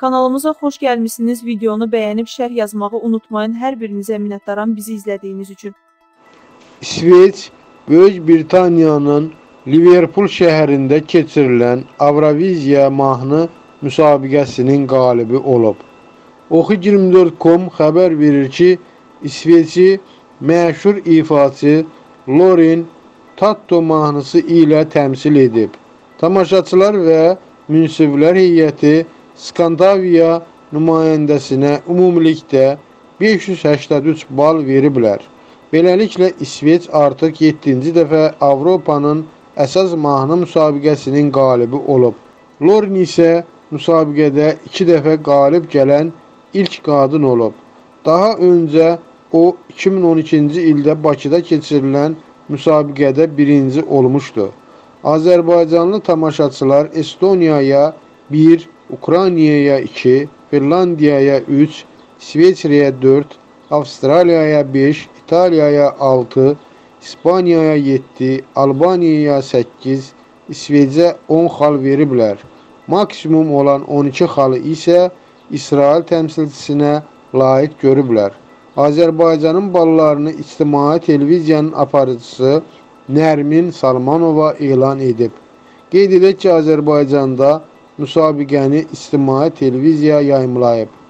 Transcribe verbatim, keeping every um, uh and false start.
Kanalımıza xoş gəlmişsiniz. Videonu bəyənib şərh yazmağı unutmayın. Hər birinizə minnətdaram bizi izlədiyiniz üçün. İsveç, Böyük Britaniyanın Liverpool şəhərində keçirilən Avroviziya mahnı müsabiqəsinin qalibi olub. Oxu iyirmi dörd nöqtə com xəbər verir ki, İsveçi məşhur ifaçı Lorin Tatto mahnısı ilə təmsil edib. Tamaşaçılar və münsiflər heyəti Skandinaviya nümayəndəsinə ümumilikdə beş yüz səksən üç bal veriblər. Beləliklə, İsveç artıq yeddinci dəfə Avropanın əsas mahnı müsabiqəsinin qalibi olub. Lorin isə müsabiqədə iki dəfə qalib gələn ilk qadın olub. Daha öncə o iki min on ikinci ildə Bakıda keçirilən müsabiqədə birinci olmuşdu. Azərbaycanlı tamaşaçılar Estoniyaya bir, Ukraynaya iki, Finlandiyaya üç, İsveçrəyə dörd, Avstraliyaya beş, İtaliyaya altı, İspaniyaya yeddi, Albaniyaya səkkiz, İsveçə on xal veriblər. Maksimum olan on iki xalı isə İsrail təmsilçisinə layiq görüblər. Azərbaycanın ballarını İctimai Televiziyanın aparıcısı Nərmin Salmanova elan edib. Qeyd edək ki, Azərbaycanda müsabiqəni İctimai Televiziya yayımlayıb.